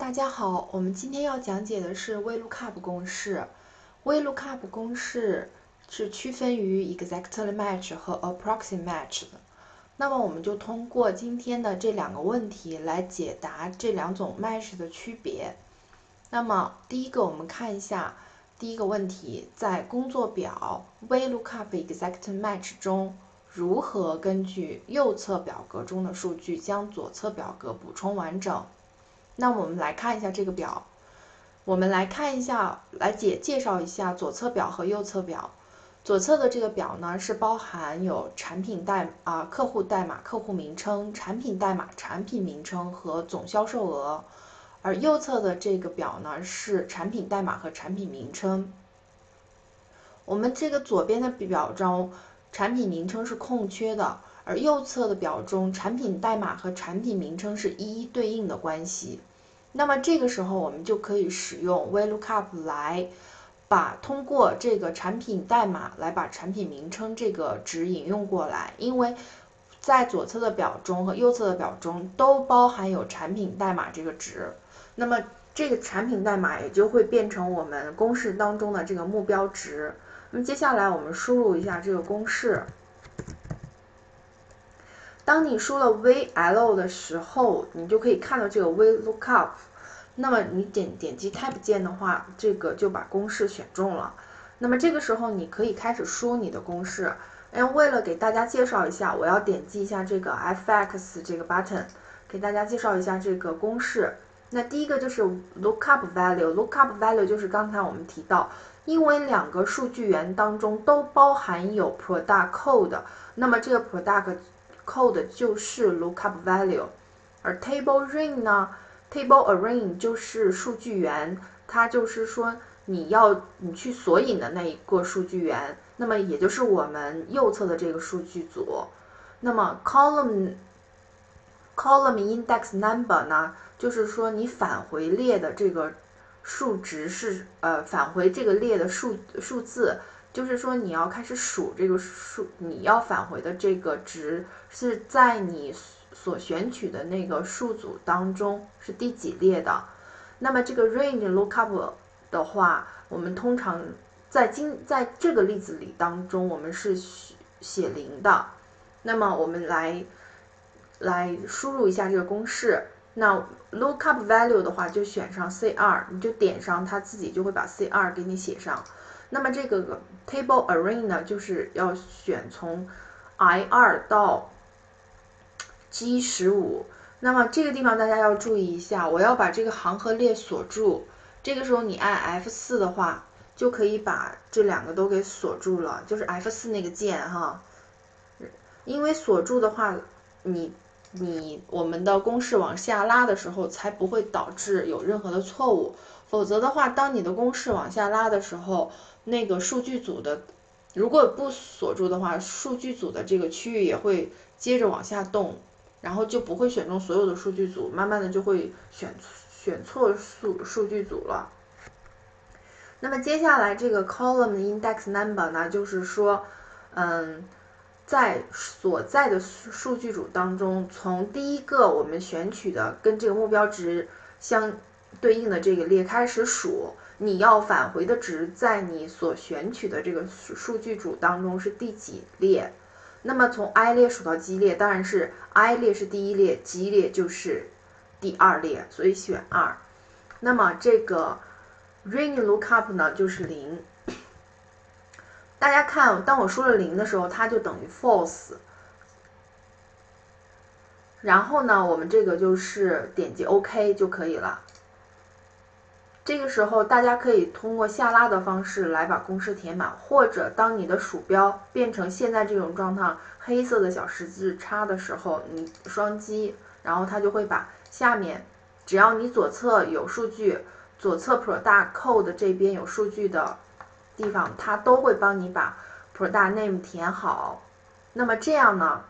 大家好，我们今天要讲解的是 Vlookup 公式。Vlookup 公式是区分于 exactly match 和 approximate match 的。那么我们就通过今天的这两个问题来解答这两种 match 的区别。那么第一个，我们看一下第一个问题，在工作表 Vlookup exact match 中，如何根据右侧表格中的数据将左侧表格补充完整？那我们来看一下这个表，我们来看一下，来介绍一下左侧表和右侧表。左侧的这个表呢，是包含有产品客户代码、客户名称、产品代码、产品名称和总销售额。而右侧的这个表呢，是产品代码和产品名称。我们这个左边的表中，产品名称是空缺的，而右侧的表中，产品代码和产品名称是一一对应的关系。那么这个时候我们就可以使用 Vlookup 来通过这个产品代码来把产品名称这个值引用过来，因为在左侧的表中和右侧的表中都包含有产品代码这个值，那么这个产品代码也就会变成我们公式当中的这个目标值。那么接下来我们输入一下这个公式。当你输了 VL 的时候，你就可以看到这个 Vlookup。那么你点击 Tab 键的话，这个就把公式选中了。那么这个时候你可以开始输你的公式。为了给大家介绍一下，我要点击一下这个 FX 这个 button， 给大家介绍一下这个公式。那第一个就是 Lookup Value，Lookup Value 就是刚才我们提到，因为两个数据源当中都包含有 Product Code， 那么这个 Product Code 就是 Lookup Value。而 Table Array 呢， Table Array 就是数据源，它就是说你去索引的那一个数据源，那么也就是我们右侧的这个数据组。那么 Column Index Number 呢，就是说你返回列的这个数值是返回这个列的数字，就是说你要开始数这个你要返回的这个值是在你所选取的那个数组当中是第几列的。那么这个 range lookup 的话，我们通常在这个例子里当中，我们是写0的。那么我们来输入一下这个公式。那 lookup value 的话，就选上 C2， 你就点上，它自己就会把 C2 给你写上。那么这个 table array 呢，就是要选从 I2 到 G15。那么这个地方大家要注意一下，我要把这个行和列锁住。这个时候你按 F4 的话，就可以把这两个都给锁住了，就是 F4 那个键哈。因为锁住的话，我们的公式往下拉的时候才不会导致有任何的错误，否则的话，当你的公式往下拉的时候，那个数据组的如果不锁住的话，数据组的这个区域也会接着往下动，然后就不会选中所有的数据组，慢慢的就会选错数据组了。那么接下来这个 column index number 呢，就是说在所在的数据组当中，从第一个我们选取的跟这个目标值相对应的这个列开始数，你要返回的值在你所选取的这个数据组当中是第几列。那么从 I 列数到 G 列，当然是 I 列是第一列， G 列就是第二列，所以选2。那么这个 range lookup 呢，就是0。大家看，当我输了0的时候，它就等于 false。然后呢，我们这个就是点击 OK 就可以了。这个时候大家可以通过下拉的方式来把公式填满，或者当你的鼠标变成现在这种状态，黑色的小十字叉的时候，你双击，然后它就会把下面，只要你左侧有数据，左侧 Product Code 这边有数据的地方，它都会帮你把 Product Name 填好。那么这样呢，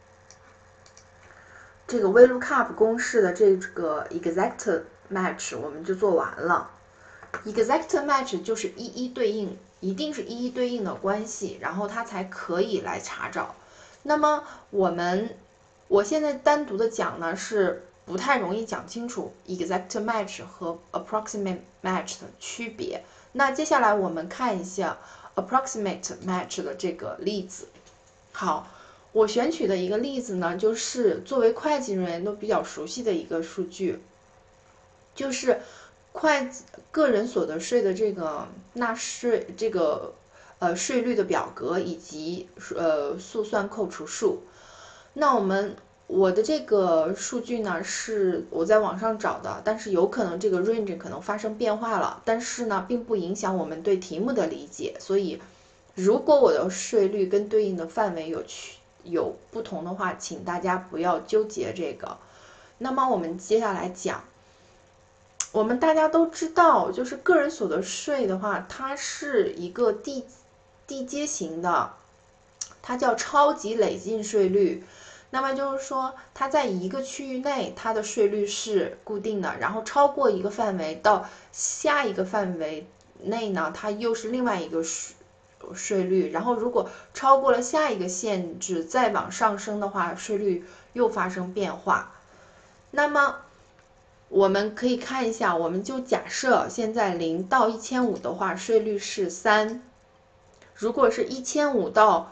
这个 Vlookup 公式的这个 exact match 我们就做完了。exact match 就是一一对应，一定是一一对应的关系，然后它才可以来查找。那么我现在单独的讲呢，是不太容易讲清楚 exact match 和 approximate match 的区别。那接下来我们看一下 approximate match 的这个例子。好，我选取的一个例子呢，就是作为会计人员都比较熟悉的一个数据，就是个人所得税的这个纳税税率的表格以及速算扣除数。那我的这个数据呢是我在网上找的，但是有可能这个 range 可能发生变化了，但是呢并不影响我们对题目的理解，所以如果我的税率跟对应的范围有不同的话，请大家不要纠结这个。那么我们接下来讲，我们大家都知道，就是个人所得税的话，它是一个递阶型的，它叫超级累进税率。那么就是说，它在一个区域内，它的税率是固定的，然后超过一个范围到下一个范围内呢，它又是另外一个税率，然后如果超过了下一个限制再往上升的话，税率又发生变化。那么我们可以看一下，我们就假设现在0到1500的话，税率是3；如果是1500到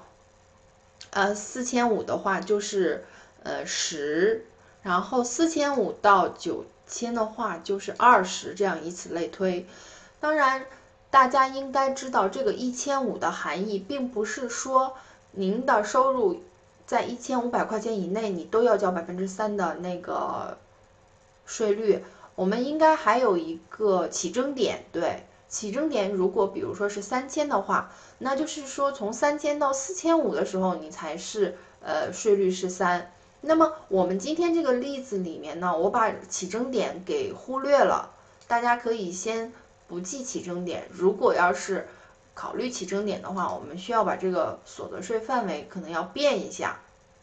4500的话，就是10；然后4500到9000的话，就是20，这样以此类推。当然，大家应该知道这个1500的含义，并不是说您的收入在1500块钱以内，你都要交3%的那个税率。我们应该还有一个起征点，对，起征点如果比如说是3000的话，那就是说从3000到4500的时候，你才是税率是3。那么我们今天这个例子里面呢，我把起征点给忽略了，大家可以先不记起征点。如果要是考虑起征点的话，我们需要把这个所得税范围可能要变一下。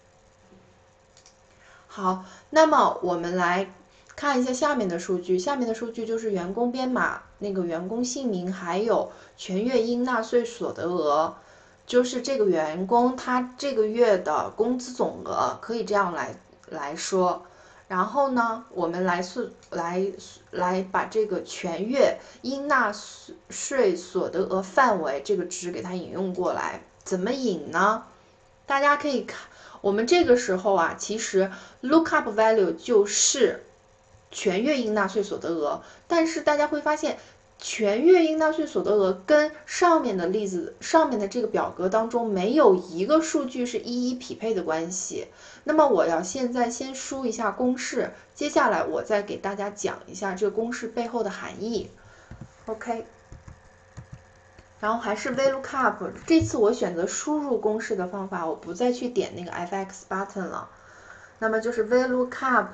好，那么我们来看一下下面的数据，下面的数据就是员工编码、那个员工姓名，还有全月应纳税所得额，就是这个员工他这个月的工资总额，可以这样来说。然后呢，我们来把这个全月应纳税所得额范围这个值给它引用过来，怎么引呢？大家可以看，我们这个时候啊，其实 lookup value 就是全月应纳税所得额，但是大家会发现，全月应纳税所得额跟上面的例子、上面的这个表格当中没有一个数据是一一匹配的关系。那么我要现在先输一下公式，接下来我再给大家讲一下这个公式背后的含义。OK， 然后还是 Vlookup， 这次我选择输入公式的方法，我不再去点那个 FX button 了。那么就是 Vlookup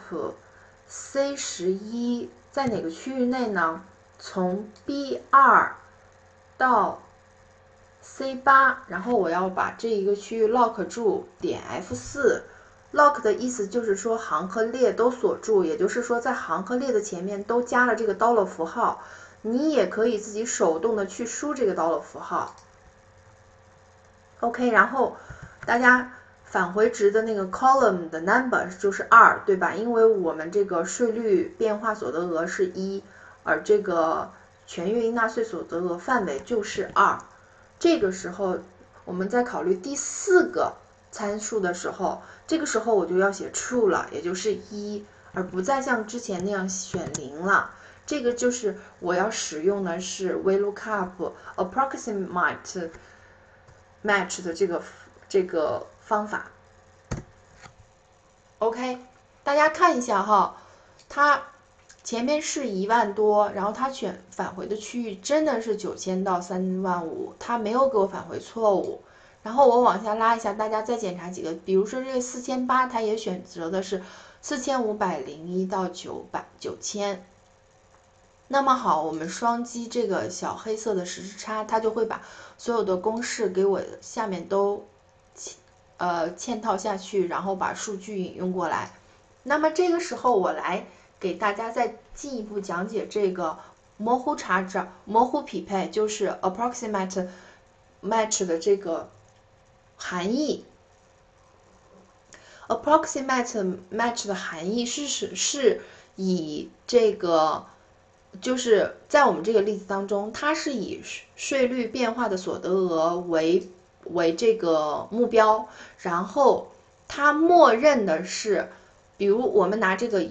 C11 在哪个区域内呢？从 B2 到 C8， 然后我要把这一个区域 lock 住，点 F4。lock 的意思就是说行和列都锁住，也就是说在行和列的前面都加了这个dollar符号。你也可以自己手动的去输这个dollar符号。OK， 然后大家返回值的那个 column 的 number 就是2，对吧？因为我们这个税率变化所得额是1，而这个全月应纳税所得额范围就是2。这个时候我们在考虑第4个参数的时候，这个时候我就要写 true 了，也就是1，而不再像之前那样选0了。这个就是我要使用的是 Vlookup approximate match 的这个方法。OK， 大家看一下哈，它前面是1万多，然后它返回的区域真的是9000到35000，它没有给我返回错误。然后我往下拉一下，大家再检查几个，比如说这个4800，它也选择的是4501到9000。那么好，我们双击这个小黑色的时差，它就会把所有的公式给我下面都嵌套下去，然后把数据引用过来。那么这个时候我来给大家再进一步讲解这个模糊查找、模糊匹配，就是 approximate match 的这个含义。 approximate match 的含义是以这个，就是在我们这个例子当中，它是以税率变化的所得额为这个目标，然后它默认的是，比如我们拿这个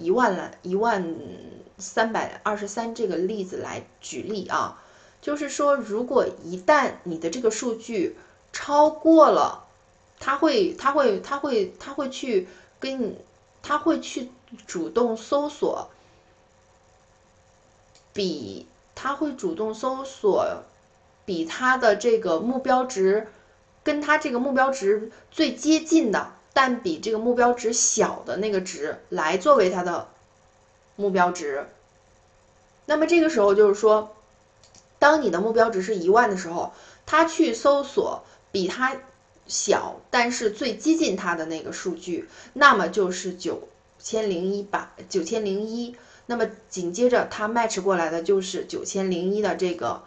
10323这个例子来举例啊，就是说，如果一旦你的这个数据超过了，他会去跟你，他会去主动搜索他会主动搜索比他的这个目标值跟他这个目标值最接近的，但比这个目标值小的那个值来作为他的目标值。那么这个时候就是说，当你的目标值是10000的时候，他去搜索比它小但是最接近它的那个数据，那么就是9001。那么紧接着它 match 过来的就是9001的这个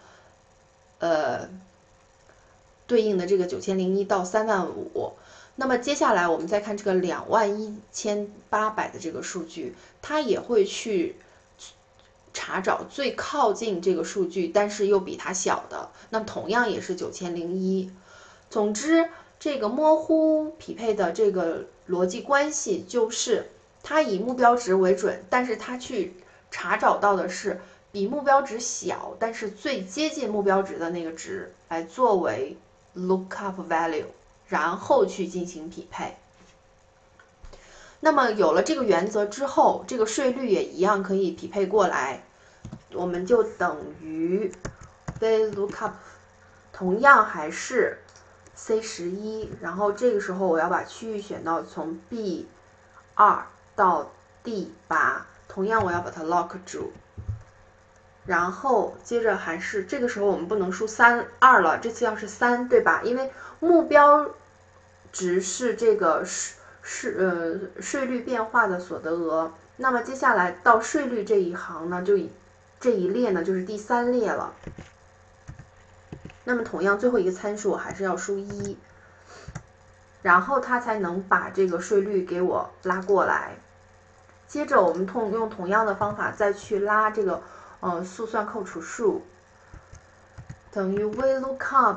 对应的这个9001到35000。那么接下来我们再看这个21800的这个数据，它也会去查找最靠近这个数据但是又比它小的，那么同样也是9001。总之，这个模糊匹配的这个逻辑关系就是它以目标值为准，但是它去查找到的是比目标值小但是最接近目标值的那个值来作为 lookup value， 然后去进行匹配。那么有了这个原则之后，这个税率也一样可以匹配过来，我们就等于 Vlookup 同样还是 C11， 然后这个时候我要把区域选到从 B2 到 D8， 同样我要把它 lock 住，然后接着还是这个时候我们不能输2了，这次要是3，对吧？因为目标值是这个税率变化的所得额，那么接下来到税率这一行呢，这一列呢就是第3列了。那么同样最后一个参数我还是要输1，然后它才能把这个税率给我拉过来。接着我们用同样的方法再去拉这个速算扣除数，等于 Vlookup。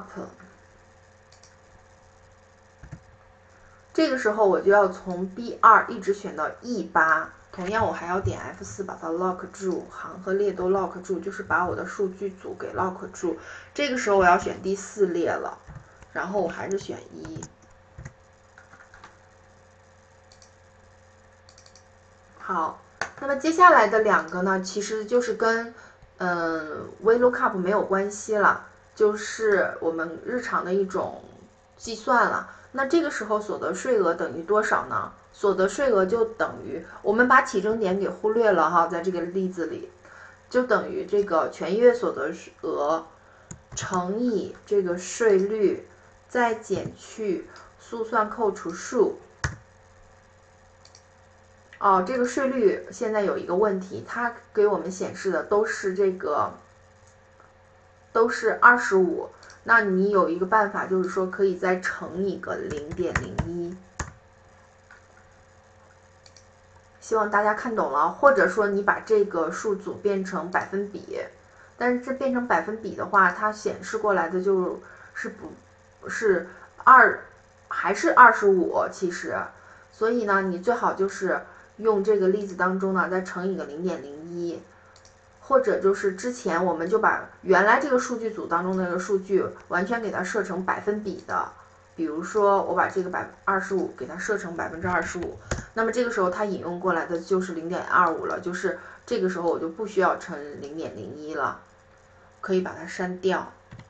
这个时候我就要从 B2 一直选到 E8， 同样我还要点 F4 把它 lock 住，行和列都 lock 住，就是把我的数据组给 lock 住。这个时候我要选第4列了，然后我还是选1。好，那么接下来的2个呢，其实就是跟Vlookup 没有关系了，就是我们日常的一种计算了。那这个时候所得税额等于多少呢？所得税额就等于，我们把起征点给忽略了哈，在这个例子里，就等于这个全月所得额乘以这个税率，再减去速算扣除数。这个税率现在有一个问题，它给我们显示的都是25，那你有一个办法，就是说可以再乘以个0.01。希望大家看懂了，或者说你把这个数组变成百分比，但是这变成百分比的话，它显示过来的就是还是25，其实，所以呢，你最好就是用这个例子当中呢再乘以个0.01。或者就是之前我们就把原来这个数据组当中的那个数据完全给它设成百分比的，比如说我把这个25%给它设成25%，那么这个时候它引用过来的就是0.25了，就是这个时候我就不需要乘0.01了，可以把它删掉，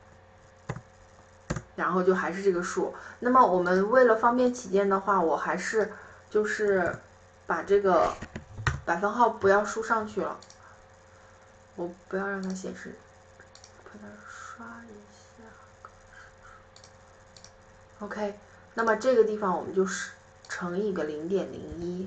然后就还是这个数。那么我们为了方便起见的话，我还是就是把这个百分号不要输上去了。我不要让它显示，把它刷一下。OK， 那么这个地方我们就是乘以个0.01。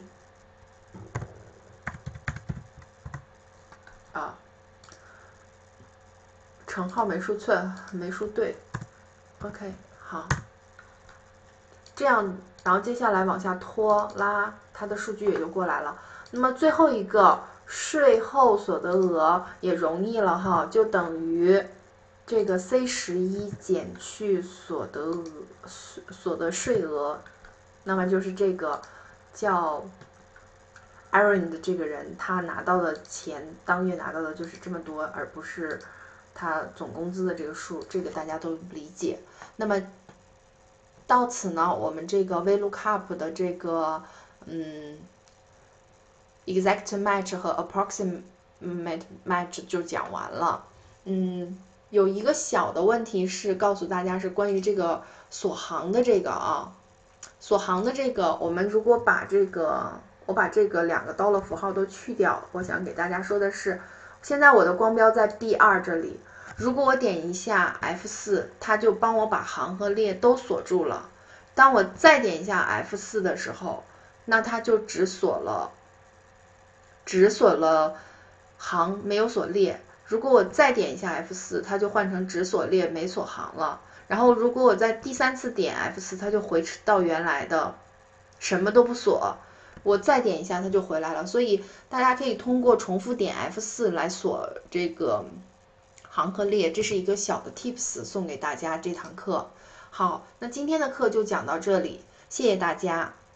乘号没输对。OK， 好，这样然后接下来往下拖拉，它的数据也就过来了。那么最后一个税后所得额也容易了哈，就等于这个 C11减去所得税额，那么就是这个叫 Aaron 的这个人，他拿到的钱当月拿到的就是这么多，而不是他总工资的这个数，这个大家都理解。那么到此呢，我们这个 Vlookup 的这个exact match 和 approximate match 就讲完了。有一个小的问题是告诉大家是关于这个锁行的这个啊，锁行的这个，我们如果把这个我把这个2个dollar符号都去掉，我想给大家说的是，现在我的光标在 B2 这里，如果我点一下 F4，它就帮我把行和列都锁住了。当我再点一下 F4 的时候，那它就只锁了行，没有锁列。如果我再点一下 F4，它就换成只锁列没锁行了。然后如果我在第3次点 F4，它就回到原来的什么都不锁。我再点一下它就回来了。所以大家可以通过重复点 F4 来锁这个行和列，这是一个小的 tips 送给大家这堂课。好，那今天的课就讲到这里，谢谢大家。